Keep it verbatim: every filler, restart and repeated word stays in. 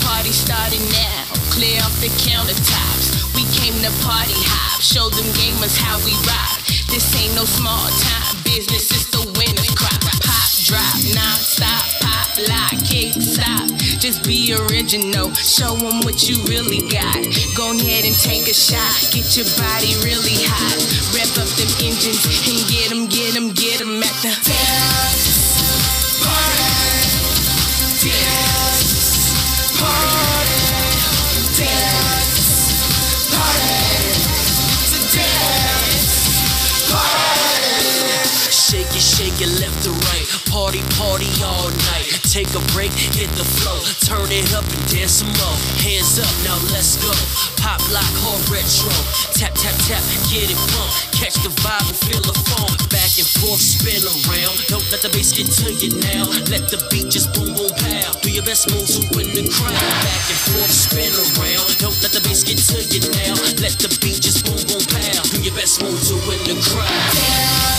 party started now. Clear off the countertops. We came to party hop. Show them gamers how we rock. This ain't no small time business. It's the winner's crop. Pop, drop, non-stop. Pop, lock, kick, stop. Just be original. Show them what you really got. Go ahead and take a shot. Get your body really hot. Rev up them engines and get them, get them, get them at the dance party. Dance party. Dance party. It's a dance party. Shake it, shake it left to right. Party, party all night. Take a break, hit the flow. Turn it up and dance some more. Hands up, now let's go. Pop, lock, hard retro. Tap, tap, tap, get it pump. Catch the vibe and feel the funk. Back and forth, spin around. Don't let the bass get to you now. Let the beat just boom, boom, pow. Do your best move to win the crowd. Back and forth, spin around. Don't let the bass get to you now. Let the beat just boom, boom, pow. Do your best move to win the crowd.